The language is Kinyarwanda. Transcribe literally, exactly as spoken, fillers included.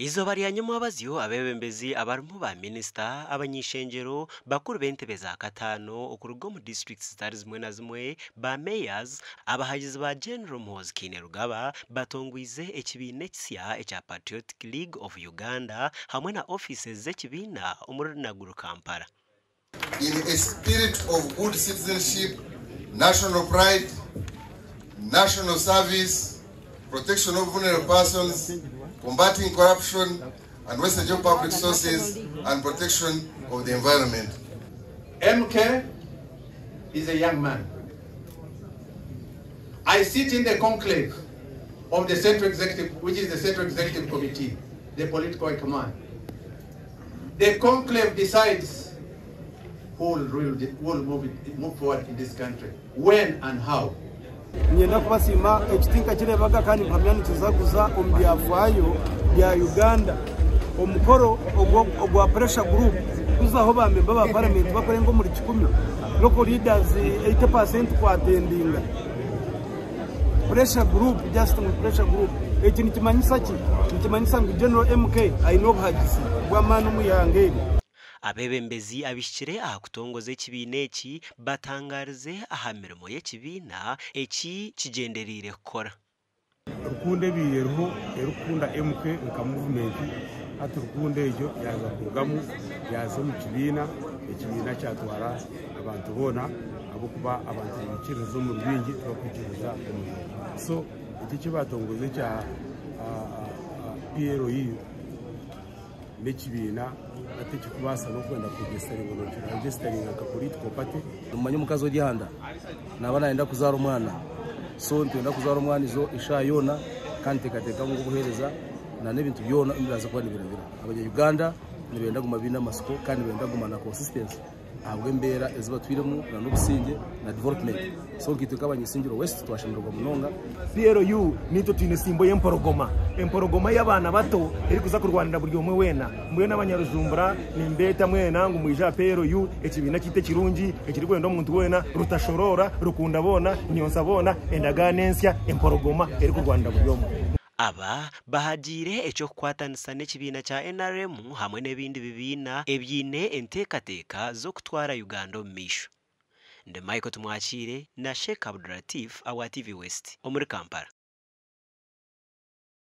Izo bari hanyuma abazyo abebembezi abarmu ba minister abanyishengero bakuru b'entebe za katano okurugo mu districts zitari zimwe na zimwe ba mayors abahagizi ba General Muhoozi Kainerugaba batongwize ekibine kisya ekya Patriotic League of Uganda hamwe na offices z'ekibina umurinaguru Kampala. In a spirit of good citizenship, national pride, national service, protection of vulnerable persons, combating corruption and wastage of public sources, and protection of the environment. M K is a young man. I sit in the conclave of the Central Executive, which is the Central Executive Committee, the political command. The conclave decides who will, will move, it, move forward in this country, when and how. Nyenda kubasima ekitinka kirebaga kandi mpamyani tuzaguza ombyafayo ya Uganda omukoro ogwa pressure group kuzaho bamemba ba parliament bakore ngo muri kikumi local leaders eighty percent kwa attendinga pressure group just mu pressure group ekini kimanyisa ki kimanyisa ngo General M K ayino bahagisi bwa manu muyangeri. Abebembezi abishikire aha kutongoza ekibina eki batangarize aha mirimo y'ekibina eki kigenderire kukora. Rukunde biyeho erukunda M K nka movement ati rukunde ejo yaza kugamu yaza mu kibina ekibina cyatwara abantu bona abo kuba abantu bikirizo mu rwingi twakukiriza so iki kibatongoze cya P R O U n'ekibina ati kikubasa no kwenda kugestering ngo registering aka political party umanyo mukazo gihanda nabana enda kuzara umwana so ntenda kuzara umwana izo isha yona kandi tekateka ngo guhereza na nebintu yona imiraza kwa nibirabira abanya Uganda nibenda gumabina masiko kandi benda gumana consistency abwe mbera eziba twiremu na n'ubusinge na development so ngituka abanyisingiro west twashimirwa munonga P R O U nito tine simbo y'emporogoma emporogoma y'abana bato eri kuza kurwanira buri umwe wena mbuye n'abanyarujumbura nimbeta mwena ngo muyija P R O U ekibina kite kirungi ekiri kwenda omuntu wena rutashorora rukunda bona nyonsa bona endaganensya emporogoma eri kurwanira buri umwe. Aba bahagire echo kwatanisa n'ekibina cha N R M hamwe n'ebindi bibina ebyine entekateka zo kutwara Uganda omumaisho. Nde Michael Tumwachire na Sheikh Abdulatif awa T V West omuri Kampala.